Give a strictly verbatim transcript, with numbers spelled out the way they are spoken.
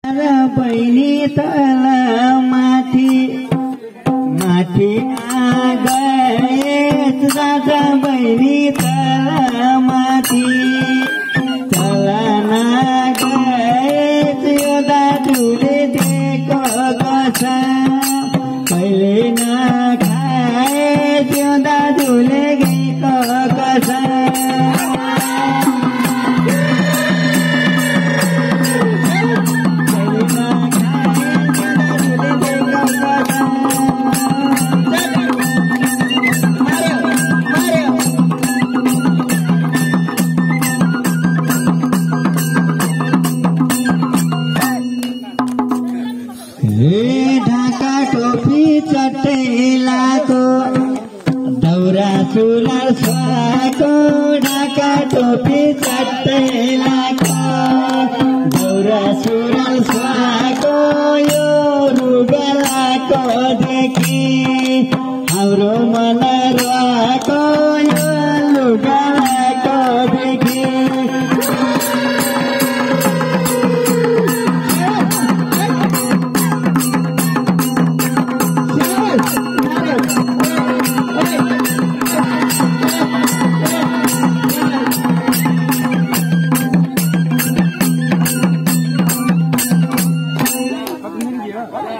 बहिनी तल माथि माथि गए दादा बहिनी तल माथि तल नगए यो दाजुले दिएको कसा कहिले नखाए त्यो दाजुले गएको कसा ढाका टोपी चटेलाको दौरा सुलार सुहाको ढाका टोपी चटेला